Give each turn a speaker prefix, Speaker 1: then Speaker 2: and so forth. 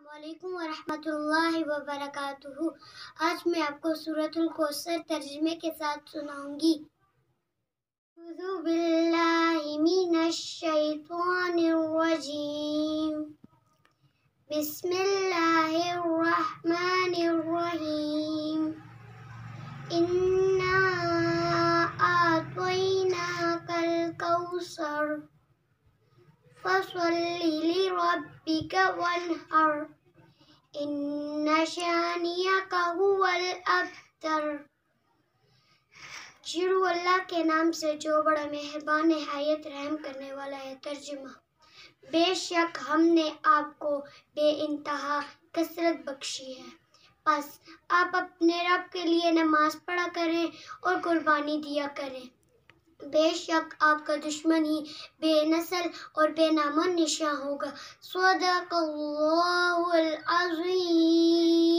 Speaker 1: السلام علیکم ورحمۃ اللہ وبرکاتہ۔ آج میں آپ کو سورۃ الکوثر ترجمے کے ساتھ سناؤں گی۔ اعوذ باللہ من الشیطان الرجیم، بسم اللہ الرحمن الرحیم۔ انا اعطیناک الکوثر فصل لربک وانحر ان شانئک هو الابتر۔ شروع اللہ کے نام سے جو بڑا مہربان نہایت رحم کرنے والا ہے۔ ترجمہ: بے شک ہم نے آپ کو بے انتہا کثرت بخشی ہے، پس آپ اپنے رب کے لیے نماز پڑھا کریں اور قربانی دیا کریں۔ بے شک آپ کا دشمن ہی بے نسل اور بے نام و نشاں ہوگا۔ صدق اللہ العظیم۔